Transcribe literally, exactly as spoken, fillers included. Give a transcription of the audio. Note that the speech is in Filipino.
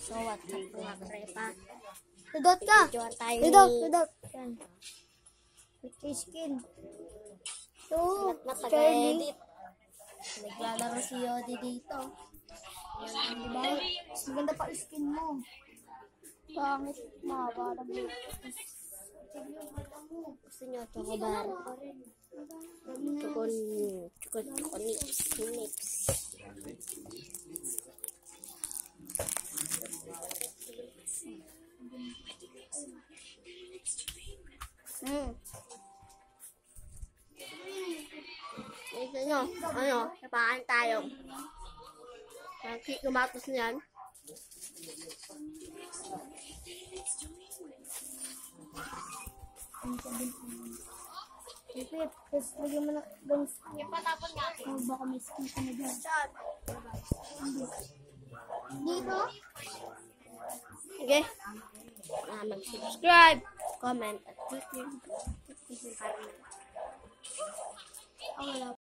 So, what up mga karepa? Dudot ka! Videoan tayo Dudot, ni... dudot. Yan. Skin. So, Mat na taga-edit. Naglalaro si Yodi dito. diba? Mas maganda pa skin mo. Pangit, mahaba na mo. Gusto nyo, chocobar. Chocon... Chocon... Chocon nips. Nips. Hmm. Gusto nyo, ano, napakan tayo. Ang kumatos niyan. Ipit, tapos lagyan mo na guns. Ipatapon natin. Oh, baka may skin ka na dyan. Dito? Okay? Uh, mag-subscribe, comment, at click yung Ah, wala.